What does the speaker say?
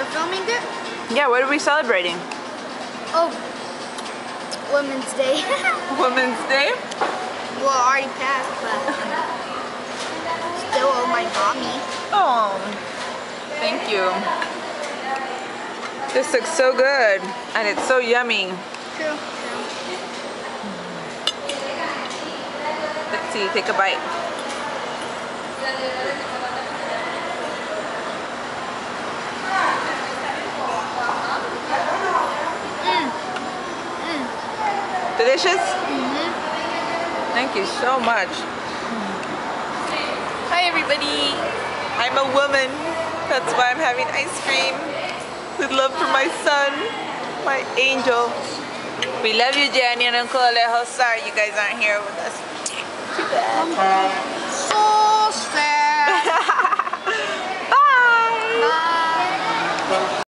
filming it? Yeah, what are we celebrating? Oh, Women's Day. Women's Day? Well, already passed, but still owe my mommy. Oh, thank you. This looks so good, and it's so yummy. True. Let's see, take a bite. Delicious? Thank you so much. Hi everybody. I'm a woman. That's why I'm having ice cream. With love for my son, my angel. We love you, Jenny and Uncle Alejo. Sorry you guys aren't here with us. Too bad. So sad. Bye. Bye.